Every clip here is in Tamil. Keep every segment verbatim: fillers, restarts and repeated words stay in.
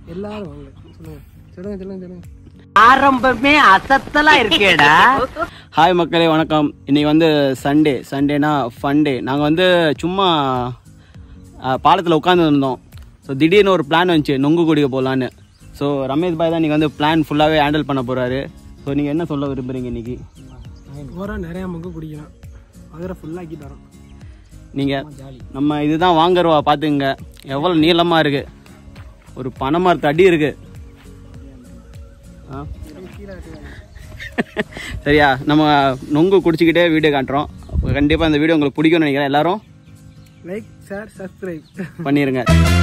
எல்லாரும் வாங்க. சொல்லுங்க சொல்லுங்க சொல்லுங்க சொல்லுங்க. ஆரம்பமே அசத்தலா இருக்கேடா. ஹாய் மக்களே, வணக்கம். இன்னைக்கு வந்து சண்டே. சண்டேனா ஃபன் டே. நாங்கள் வந்து சும்மா பாலத்தில் உட்காந்துருந்தோம். ஸோ திடீர்னு ஒரு பிளான் வந்துச்சு, நொங்கு குடிக்க போகலான்னு. ஸோ ரமேஷ் பாய் தான் இன்றைக்கி வந்து பிளான் ஃபுல்லாகவே ஹேண்டில் பண்ண போகிறாரு. ஸோ நீங்கள் என்ன சொல்ல விரும்புகிறீங்க இன்றைக்கி? ஓரா நிறையா நொங்கு குடிக்கலாம், அதில் ஃபுல்லாக்கி தரோம். நீங்கள் நம்ம இதுதான் வாங்குறவா பார்த்துங்க, எவ்வளோ நீளமாக இருக்குது, ஒரு பனைமரத்து அடி இருக்குது. சரியா, நம்ம நொங்கு குடிச்சிக்கிட்டே வீடியோ காட்டுறோம். கண்டிப்பாக இந்த வீடியோ உங்களுக்கு பிடிக்கும்னு நினைக்கிறேன். எல்லாரும் லைக் ஷேர் சப்ஸ்கிரைப் பண்ணிடுங்க.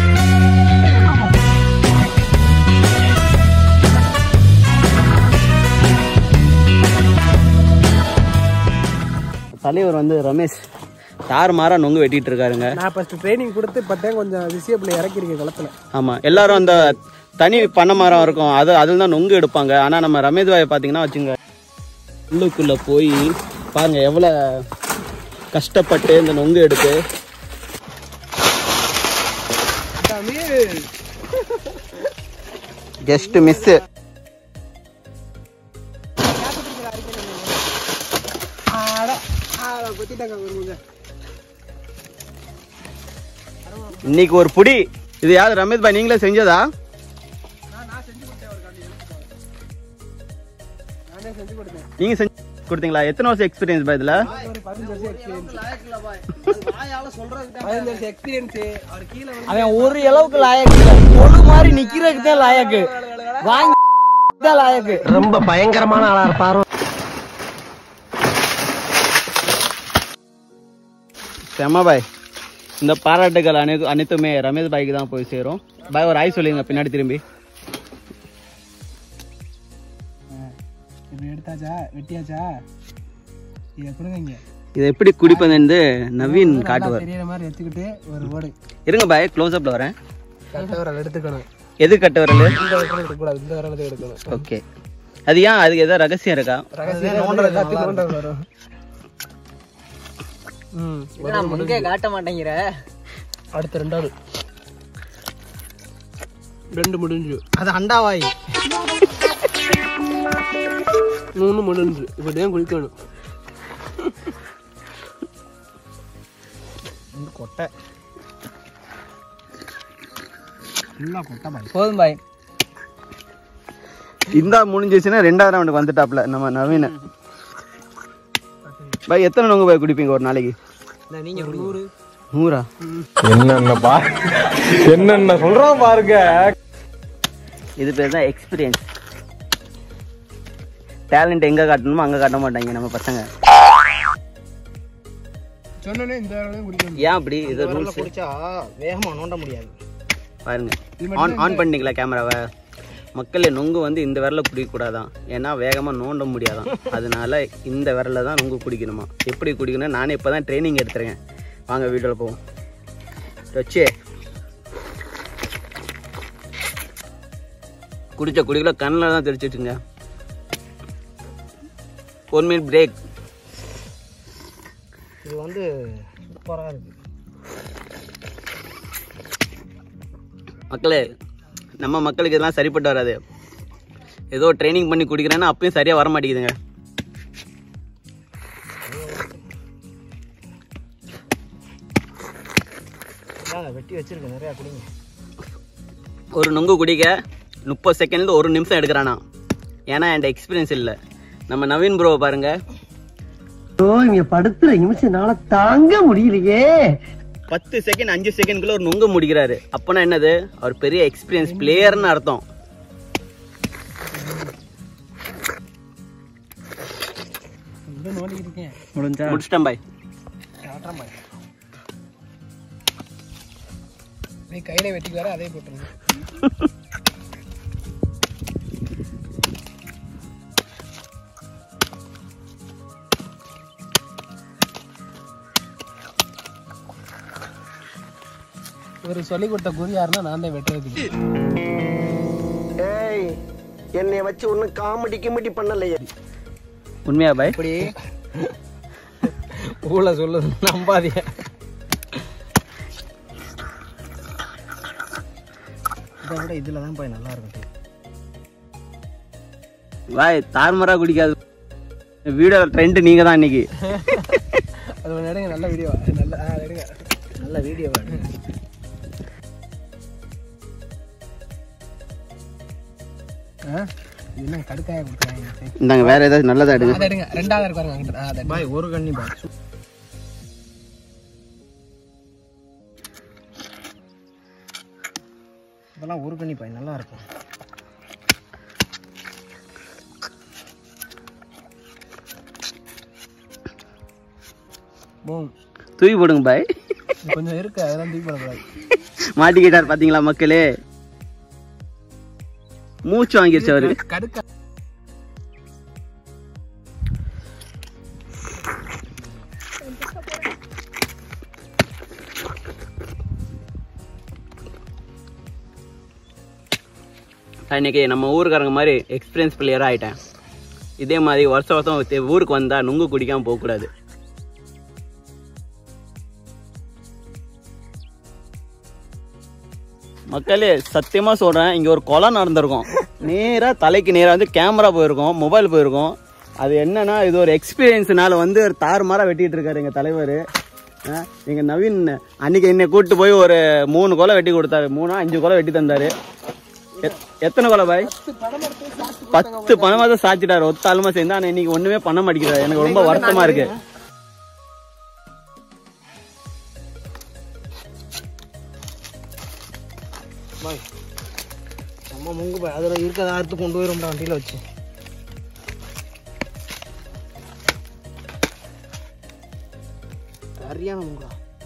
தலைவர் வந்து ரமேஷ் தாறு மாறா நொங்கு வெட்டிட்டு இருக்காருங்க. நான் ஃபர்ஸ்ட் ட்ரைனிங் கொடுத்து பார்த்தேன், கொஞ்சம் விஷயப்பில் இறக்கிருக்கேன் களத்தில். ஆமாம், எல்லாரும் அந்த தனி பண்ணை மரம் இருக்கும், அது அதில் தான் நொங்கு எடுப்பாங்க. ஆனால் நம்ம ரமேஷ் பாயை பார்த்தீங்கன்னா வச்சுங்க, உள்ளுக்குள்ளே போய் பாருங்க எவ்வளோ கஷ்டப்பட்டு இந்த நொங்கு எடுத்து. Just miss. இன்னைக்கு ஒரு புடி. இது யாரு ரமேஷ் பாய், நீங்களே செஞ்சதா? நீங்க செஞ்சு கொடுத்தீங்களா? எத்தனை வருஷம் எக்ஸ்பீரியன்ஸ் பாய் இதுல? அவன் ஒரு அளவுக்கு லாயக்கு, ஒரு மாதிரி நிக்கிறதுக்கு தான் லாயக்கு, வாங்கி லாயக்கு. ரொம்ப பயங்கரமான ஆளா இருப்பாரு. செம்ம பாய். இந்த பாராட்டுகள் அனை அனைத்துமே ரமேஷ் பாய்க்கு தான் போய் சேரும். பாய் ஒரு ஆய் சொல்லிங்க பின்னாடி திரும்பி. எடுத்தாச்சா, வெட்டியாச்சா, இதை கொடுங்க. இதை எப்படி குடிப்பது நவீன் காட்டுவார். தெரியற மாதிரி எடுத்துக்கிட்டு ஒரு ஓடு இருங்க பாய், க்ளோஸ் அப்ல வரேன். கட்ட வரல் எடுத்துக்கணும். எது கட்ட வரல்? இந்த வரல் எடுக்கக்கூடாது, இந்த வரல் எடுக்கணும். ஓகே, அது ஏன்? அதுக்கு ஏதாவது ரகசியம் இருக்கா? ரகசியம் நோண்டல எல்லாத்தையும் நோண்ட வரும். ம், நான் முன்கே காட்ட மாட்டேங்கிற. அடுத்து ரெண்டாவது ரெண்டு முடிஞ்சு. அது அண்டாவாய். மூணு முடிஞ்சு. இப்படிதான் குளிக்கணும். கொட்டை ஃபுல்லா கொட்டை பாய். போதும் பாய். இந்த முடிஞ்சிச்சுன்னா ரெண்டாவது ரவுண்டுக்கு வந்துட்டாப்ல நம்ம நவீன் பாய். எத்தனை நொங்கு பாய் குடிப்பீங்க ஒரு நாளைக்கு? நீங்க நூறு. நூறா? என்னென்ன பா என்னென்ன சொல்றான் பாருங்க. இது பேர் தான் எக்ஸ்பீரியன்ஸ். டேலண்ட் எங்க காட்டணுமோ அங்க காட்ட மாட்டாங்க நம்ம பசங்க. சொன்னனே இந்த வரலையும் குடிக்கணும். ஏன் அப்படி? இது ரூல்ஸ். குடிச்சா வேகமா நோண்ட முடியாது. பாருங்க, ஆன் ஆன் பண்ணிங்களா கேமராவை? மக்களே, நொங்கு வந்து இந்த விரல குடிக்கக்கூடாதான், ஏன்னா வேகமாக நோண்ட முடியாதான். அதனால இந்த விரல தான் நொங்கு குடிக்கணுமா. எப்படி குடிக்கணும் நானே இப்போ தான் ட்ரைனிங் எடுத்துருக்கேன். வாங்க வீடியோவில் போவோம். வச்சே குடிச்ச குடிக்கல கண்ணில் தான் தெரிச்சிட்டுங்க. One minute break. இது வந்து சூப்பராக இருக்கு மக்களே. நம்ம மக்களுக்கு இதெல்லாம் சரிப்பட்டு வராது. ஏதோ ட்ரைனிங் பண்ணி குடிக்கிறேன்னா அப்பயும் சரியா வர மாட்டேங்குதுங்க. வெட்டி வச்சிருக்கேன், நிறையா குடிங்க. ஒரு நொங்கு குடிக்க முப்பது செகண்ட்ல ஒரு நிமிஷம் எடுக்கிறானா, ஏன்னா என்கிட்ட எக்ஸ்பீரியன்ஸ் இல்லை. நம்ம நவீன் ப்ரோவை பாருங்க. இங்க படுத்துற நிமிஷம்னால தாங்க முடியலையே. பத்து செகண்ட் அஞ்சு செகண்ட்குள்ள ஒரு நொங்கு முடிக்கிறாரு. அப்பனா என்னது? அவர் பெரிய எக்ஸ்பீரியன்ஸ் பிளேயர்னு அர்த்தம். முடிச்சிட்டேன் பாய். நீ கையில வெட்டிக்கு வர அதே போட்டுருங்க. ஒரு சொல்லி கொடுத்த குறி யாருன்னா நான் தான் வெட்டுறதுக்கு. என்னை வச்சு ஒன்னும் காமெடி கிமெடி பண்ணலையே. உண்மையா பாய்? இப்படி ஊழ சொல்லு, நம்பாதீங்க. இதை விட இதில் தான் போய் நல்லா இருக்கும். வாய் தார்மரா குடிக்காது. வீடியோ ட்ரெண்ட் நீங்க தான் இன்னைக்கு. அது ஒன்று எடுங்க, நல்ல வீடியோ. நல்ல ஆ எடுங்க, நல்ல வீடியோ. ஆ என்ன கடுக்காய கொடுக்குறாங்க. இந்தாங்க வேற ஏதாவது நல்லதா எடுங்க. அதை எடுங்க, ரெண்டாவது இருக்காருங்க அங்கிட்ட. அதை பாய் ஒரு கண்ணி பாய். இதெல்லாம் ஒரு கண்ணி பாய் நல்லா இருக்கும். தூக்கி போடுங்க பாய். கொஞ்சம் இருக்கு, அதெல்லாம் தூக்கி போடக்கூடாது. மாட்டிக்கிட்டார் பாத்தீங்களா மக்களே, மூச்சு வாங்கிருச்சு அவரு. கடுக்க இன்னைக்கு நம்ம ஊருக்காரங்க மாதிரி எக்ஸ்பீரியன்ஸ் பிளேயராக ஆகிட்டேன். இதே மாதிரி வருஷம் வருஷம் ஊருக்கு வந்தால் நுங்கு குடிக்காமல் போகக்கூடாது. மக்களே சத்தியமாக சொல்கிறேன், இங்கே ஒரு கொலை நடந்திருக்கும். நேராக தலைக்கு நேராக வந்து கேமரா போயிருக்கோம், மொபைல் போயிருக்கோம். அது என்னன்னா இது ஒரு எக்ஸ்பீரியன்ஸ்னால வந்து ஒரு தாறுமாறாக வெட்டிட்டு இருக்காரு எங்கள் தலைவர். எங்கள் நவீன் அன்னைக்கு என்னை கூப்பிட்டு போய் ஒரு மூணு கொலை வெட்டி கொடுத்தாரு. மூணா அஞ்சு கொலை வெட்டி தந்தாரு. எத்தனை கொலை பாய்? பத்து பணமா தான் சாச்சிட்டாரு ஒத்த ஆளுமா சேர்ந்து. ஆனா இன்னைக்கு ஒண்ணுமே பண்ண மாட்டேங்கிறாரு. எனக்கு ரொம்ப வருத்தமா இருக்கு. நம்ம முங்கு பாய் அதுல இருக்கிறத அறுத்து கொண்டு போயிரும் வண்டியில வச்சு. சரியான முங்கா.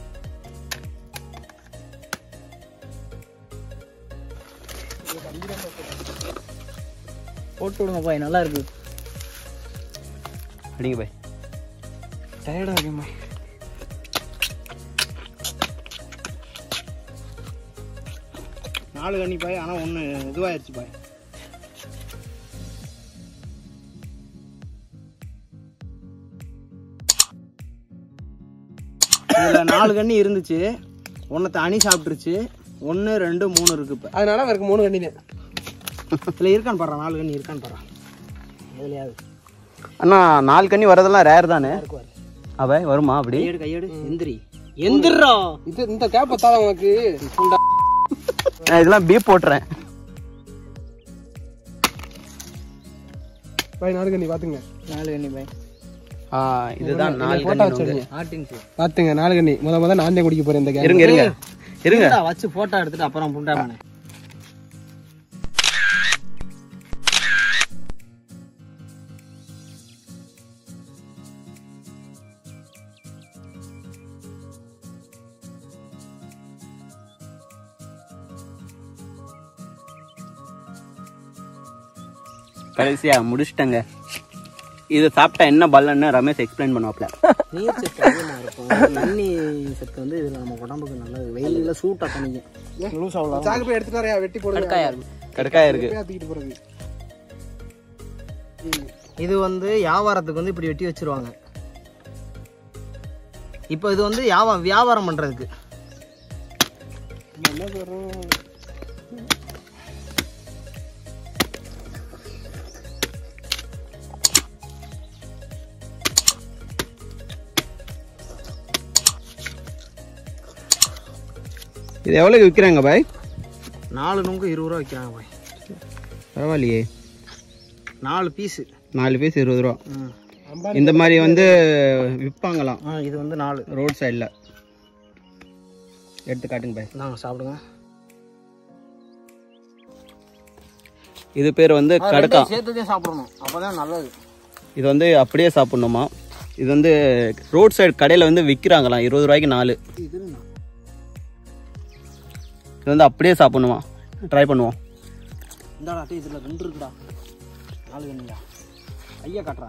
போட்டு விடுங்க பாய், நல்லா இருக்கு. அடிங்க பாய். டயர்டா இருக்கு பாய். நாலு கண்ணி பாய், ஆனா ஒண்ணு இதுவாயிருச்சு பாய். இதுல நாலு கண்ணி இருந்துச்சு, ஒன்னு தனி சாப்பிட்டுருச்சு. ஒன்னு ரெண்டு மூணு இருக்கு இப்ப. அதனால அவருக்கு மூணு கண்ணி இதுல இருக்கான்னு பாடுறான், நாலு கண்ணி இருக்கான்னு பாடுறான். எதுலையாவது அண்ணா நாலு கண்ணி வரதெல்லாம் ரேர் தானே. அவை வருமா அப்படி? கையெடு கையெடு எந்திரி எந்திரா. இது இந்த கேப் பத்தாத உனக்கு. நான் இதெல்லாம் பீப் போட்டுறேன் பாய். நாலு கண்ணி பாத்துங்க, நாலு கண்ணி பாய். ஆ இதுதான் நாலு போட்டோ கண்ணி. வச்சிருங்க ஆட்டிங் பாத்துங்க. நாலு கண்ணி முத முத நான் தான் குடிக்க போறேன் இந்த கேப். இருங்க இருங்க இருங்க வச்சு போட்டோ எடுத்துட்டு அப்புறம் புண்டாமனே. கடைசியா முடிச்சிட்டங்க. இது சாப்பிட்டா என்ன பலன்னு ரமேஷ் எக்ஸ்பிளைன் பண்ணுவாப்ல. நீர் சத்து அதிகமா இருக்கும். தண்ணி சத்து வந்து இதுல நம்ம உடம்புக்கு நல்லது. வெயில சூட்டா தண்ணிக்கும். சாக்கு போய் எடுத்துட்டாரையா, வெட்டி போடுங்க. கடுக்காயா இருக்கு, கடுக்காயா இருக்கு. தூக்கிட்டு போறது. இது வந்து வியாபாரத்துக்கு வந்து இப்படி வெட்டி வச்சிருவாங்க. இப்போ இது வந்து வியாபாரம் பண்றதுக்கு. என்ன சொல்றோம்? இது எவ்வளவு விற்கிறாங்க பாய்? நாலு நுங்கு இருபது ரூபா விற்கிறாங்க பாய். பரவாயில்லையே. நாலு பீஸு நாலு பீஸ் இருபது ரூபா. இந்த மாதிரி வந்து விற்பாங்களாம். இது வந்து நாலு ரோட் சைடில். எடுத்து காட்டுங்க பாய். நாங்கள் சாப்பிடுங்க. இது பேர் வந்து கடுக்கா. சேர்த்துதான் சாப்பிடணும், அப்போதான் நல்லது. இது வந்து அப்படியே சாப்பிடணுமா? இது வந்து ரோட் சைடு கடையில் வந்து விற்கிறாங்களாம் இருபது ரூபாய்க்கு நாலு. இது இது வந்து அப்படியே சாப்பிடணுமா? ட்ரை பண்ணுவோம். இந்தாடா இதில் ரெண்டு இருக்குடா. நாலு கண்ணியா ஐயா காட்டுறா.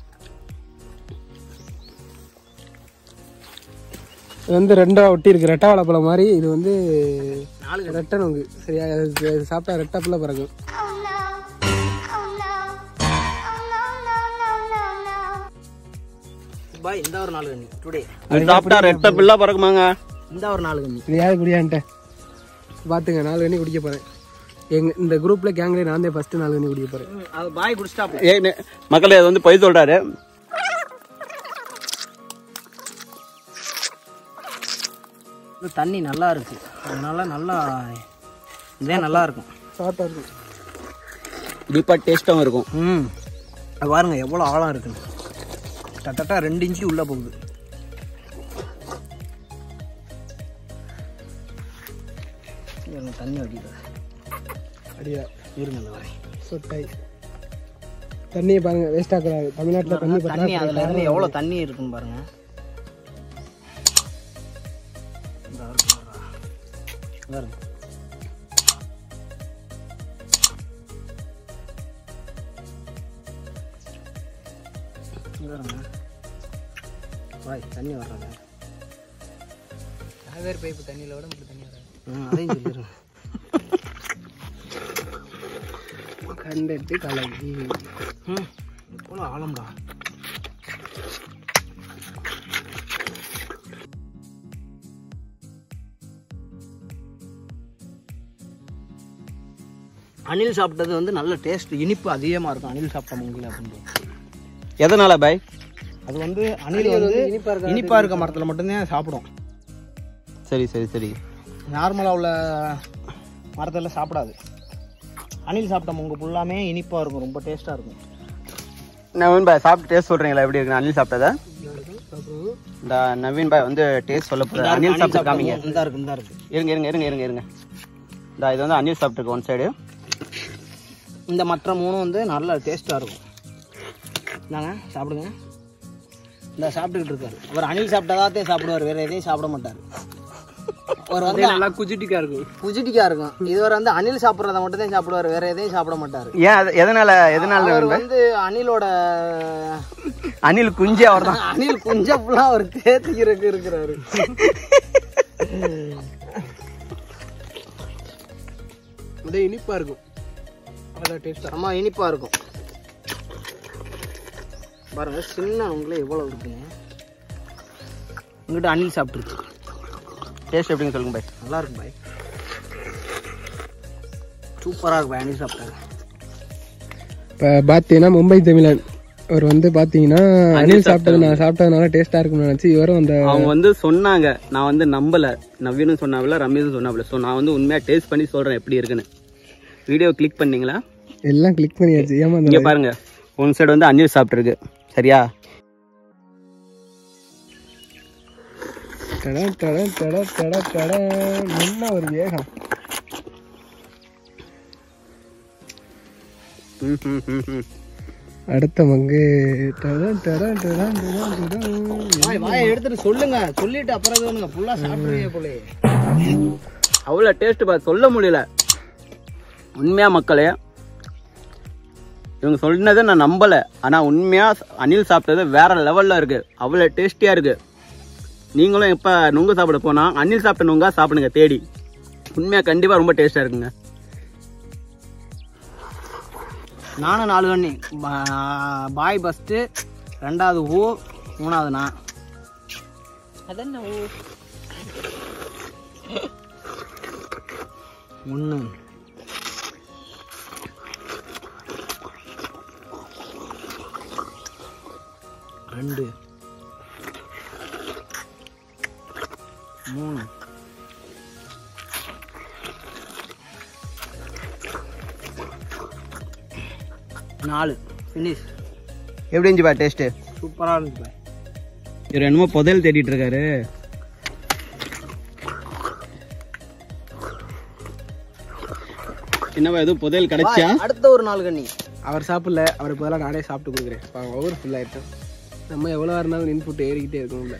இது வந்து ரெண்டா ஒட்டி இருக்கு, ரெட்டா வாழைப்பழம் மாதிரி. இது வந்து நாலு ரெட்டை நுங்கு. சரியா, இது சாப்பிட்டா ரெட்டை பிள்ளை பிறக்கும். பாய் இந்த ஒரு நாலு கண்ணி டுடே. இது சாப்பிட்டா ரெட்டை பிள்ளை பிறக்குமாங்க? இந்த ஒரு நாலு கண்ணி. இது யாரு குடியான்ட்ட பாத்துங்க. நாலு கண்ணி குடிக்க போறேன். எங்க இந்த குரூப்ல கேங்ல நான் தான் ஃபர்ஸ்ட் நாலு தண்ணி குடிக்க போறேன். அது பாய் குடிச்சிட்டா ஏ மக்களே அது வந்து பொய் சொல்றாரு. இது தண்ணி நல்லா இருக்கு, அதனால நல்லா இதே நல்லா இருக்கும், சாஃப்டா இருக்கும், டீப்பா டேஸ்டாவும் இருக்கும். ம் அது பாருங்க எவ்வளோ ஆழம் இருக்குன்னு, கரெக்டாக ரெண்டு இன்ச்சு உள்ளே போகுது. தண்ணி வடிக்குது அடியா இருங்க அந்த வரை சொட்டாய் தண்ணியை பாருங்க, வேஸ்ட் ஆக்கூடாது. தமிழ்நாட்டில் தண்ணி தண்ணி அதில் இருந்து எவ்வளோ தண்ணி இருக்குன்னு பாருங்க. பாருங்க வாய் தண்ணி வர்றாங்க. காவேரி பைப்பு தண்ணியில் விட மட்டும் தண்ணி வராது. ம் அதையும் சொல்லிடுறேன். கண்டெட்டு கலக்கி ம் எவ்வளோ ஆழம்டா. அணில் சாப்பிட்டது வந்து நல்ல டேஸ்ட், இனிப்பு அதிகமாக இருக்கும் அணில் சாப்பிட்ட மூங்கில் அப்படின்னு. எதனால பாய்? அது வந்து அணில் வந்து இனிப்பாக இருக்க மரத்தில் மட்டும்தான் சாப்பிடும். சரி சரி சரி நார்மலாக உள்ள மரத்தில் சாப்பிடாது. அணில் சாப்பிட்ட மூங்கு ஃபுல்லாமே இனிப்பாக இருக்கும், ரொம்ப டேஸ்ட்டாக இருக்கும். நவீன் பாய் சாப்பிட்டு டேஸ்ட் சொல்றீங்களா எப்படி இருக்கு அனில் சாப்பிட்டதா? இந்த நவீன் பாய் வந்து டேஸ்ட் சொல்ல போறாரு. அனில் சாப்பிட்டு காமிங்க. இந்த இருக்கு இந்த இருக்கு இருங்க இருங்க இருங்க இருங்க இருங்க இந்த இது வந்து அனில் சாப்பிட்டுருக்கு ஒன் சைடு. இந்த மற்ற மூணும் வந்து நல்ல டேஸ்ட்டாக இருக்கும். இந்தாங்க சாப்பிடுங்க. இந்த சாப்பிட்டுக்கிட்டு இருக்காரு அவர். அணில் சாப்பிட்டதாத்தே சாப்பிடுவார், வேற எதையும் சாப்பிட மாட்டார். அவர் வந்து நல்லா குஜிட்டிக்கா இருக்கும், குஜிட்டிக்கா இருக்கும். இதுவரை வந்து அணில் சாப்பிட்றத மட்டும் தான் சாப்பிடுவார், வேற எதையும் சாப்பிட மாட்டார். ஏன் எதனால? எதனால அவர் வந்து அணிலோட அணில் குஞ்சு அவர் தான். அணில் குஞ்ச ஃபுல்லா அவர் தேத்திக்கிறதுக்கு இருக்கிறாரு. அப்படியே இனிப்பா இருக்கும், அவ்வளோ டேஸ்டா. ஆமா இனிப்பா இருக்கும். பாருங்க சின்ன உங்களே எவ்வளவு இருக்குங்க. உங்ககிட்ட அணில் சாப்பிட்டுருக்கு. டேஸ்ட் எப்படின்னு சொல்லுங்க பாய். நல்லா இருக்கும் பாய், சூப்பராக இருக்கும் பாய் அணில் சாப்பிட்டாரு. இப்போ பார்த்தீங்கன்னா மும்பை தமிழன் அவர் வந்து பார்த்தீங்கன்னா அணில் சாப்பிட்டது நான் சாப்பிட்டதுனால டேஸ்ட்டாக இருக்கும்னு நினச்சி இவரும் அந்த அவங்க வந்து சொன்னாங்க. நான் வந்து நம்பலை. நவீனும் சொன்னாவில்ல, ரமேஷும் சொன்னாவில்ல. ஸோ நான் வந்து உண்மையாக டேஸ்ட் பண்ணி சொல்கிறேன் எப்படி இருக்குன்னு. வீடியோ கிளிக் பண்ணீங்களா? எல்லாம் கிளிக் பண்ணியாச்சு. ஏமா இங்கே பாருங்க, ஒன் சைடு வந்து அணில் சாப்பிட்ருக்கு. சரியா? டட டட டட டட டட என்ன ஒரு வேகம். ம் ம் ம் ம் அடுத்த மங்கு டட டட டட டட வாய் வாயை எடுத்துட்டு சொல்லுங்க, சொல்லிட்டு அப்புறம் வேணுங்க ஃபுல்லா சாப்பிடுவீங்க போலே. அவ்வளோ டேஸ்ட் பா, சொல்ல முடியல. உண்மையாக மக்களே இவங்க சொன்னதை நான் நம்பலை. ஆனால் உண்மையாக அணில் சாப்பிட்டது வேற லெவலில் இருக்குது, அவ்வளோ டேஸ்டியாக இருக்குது. நீங்களும் இப்போ நுங்கு சாப்பிட போனால் அணில் சாப்பிட்ட நுங்கா சாப்பிடுங்க தேடி. உண்மையாக கண்டிப்பாக ரொம்ப டேஸ்ட்டாக இருக்குங்க. நானும் நாலு கண்ணி பாய் ஃபஸ்ட்டு, ரெண்டாவது ஊ, மூணாவது நான். அதென்ன ஊ ஒன்று ரெண்டு மூணு நாலு ஃபினிஷ். எப்படி இருந்துச்சு பா டேஸ்ட்டு? சூப்பராக இருந்துச்சு பாய். இவர் என்னமோ புதையல் தேடிட்டு இருக்காரு. என்னவா எதுவும் புதையல் கிடைச்சா? அடுத்த ஒரு நாலு கண்ணி அவர் சாப்பிடல, அவருக்கு பதிலாக நானே சாப்பிட்டு கொடுக்குறேன். ஓவர் ஃபுல் ஆகிட்டோம். நம்ம எவ்வளோ இருந்தாலும் இன்புட் ஏறிக்கிட்டே இருக்கணும்ல.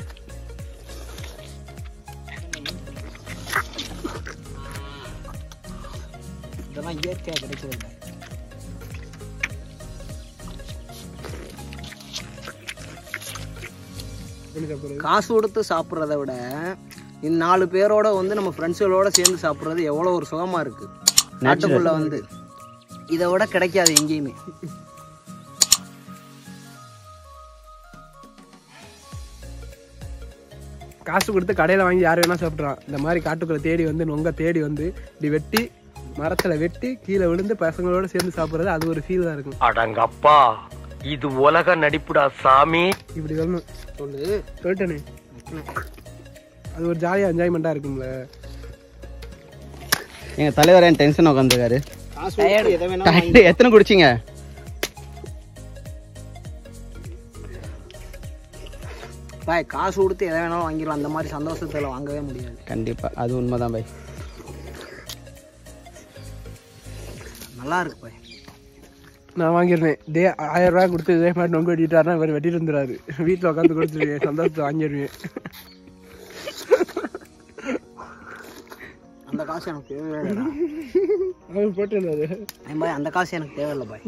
இதெல்லாம் இயற்கையாக கிடைக்கிறது. காசு கொடுத்து சாப்பிட்றத விட இந்த நாலு பேரோட வந்து நம்ம ஃப்ரெண்ட்ஸுகளோட சேர்ந்து சாப்பிட்றது எவ்வளோ ஒரு சுகமாக இருக்குது. நாட்டுக்குள்ள வந்து இதை விட கிடைக்காது எங்கேயுமே. காசு கொடுத்து கடையில் வாங்கி யார் வேணால் சாப்பிட்றான். இந்த மாதிரி காட்டுக்குள்ளே தேடி வந்து நொங்க தேடி வந்து இப்படி வெட்டி மரத்தில் வெட்டி கீழே விழுந்து பசங்களோட சேர்ந்து சாப்பிட்றது அது ஒரு ஃபீல் தான் இருக்கும். அடங்கப்பா, இது உலக நடிப்புடா சாமி. இப்படி வரணும் சொல்லு சொல்லிட்டேனே. அது ஒரு ஜாலியாக என்ஜாய்மெண்ட்டாக இருக்கும்ல. எங்கள் தலைவர் ஏன் டென்ஷன் உட்காந்துருக்காரு? காசு எத்தனை குடிச்சிங்க? பாய் காசு கொடுத்து எதை வேணாலும் வாங்கிடலாம், அந்த மாதிரி சந்தோஷத்தில் வாங்கவே முடியாது. கண்டிப்பாக அது உண்மைதான் பாய். நல்லா இருக்கு பாய். நான் வாங்கிடுவேன். டே ஆயிரம் ரூபாய் கொடுத்து இதே மாதிரி நொங்கு வெட்டிட்டாருன்னா இவர் வெட்டிட்டு வந்துடுறாரு. வீட்டில் உட்காந்து கொடுத்துருவேன், சந்தோஷத்தை வாங்கிடுவேன். அந்த காசு எனக்கு தேவையில்லை போட்டு பாய், அந்த காசு எனக்கு தேவையில்லை பாய்.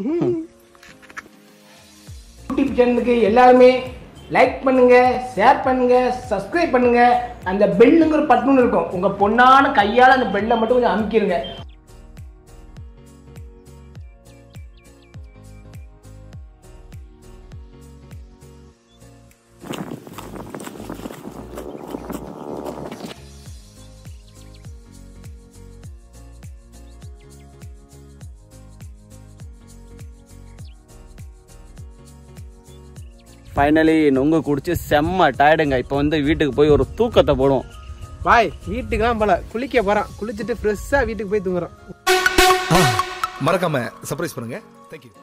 யூடியூப் சேனலுக்கு எல்லாருமே லைக் பண்ணுங்க, ஷேர் பண்ணுங்க, சப்ஸ்கிரைப் பண்ணுங்க. அந்த பெல்லுங்கிற பட்டன் இருக்கும், உங்க பொண்ணான கையால் அந்த பெல்லை மட்டும் கொஞ்சம் அமுக்கிடுங்க. ஃபைனலி நொங்கு குடிச்சு செம்ம டயர்டுங்க. இப்போ வந்து வீட்டுக்கு போய் ஒரு தூக்கத்தை போடுவோம். பாய் வீட்டுக்குலாம் போல, குளிக்க போகிறான். குளிச்சுட்டு ஃப்ரெஷ்ஷாக வீட்டுக்கு போய் தூங்குறான். மறக்காம சர்ப்ரைஸ் பண்ணுங்க. தேங்க்யூ.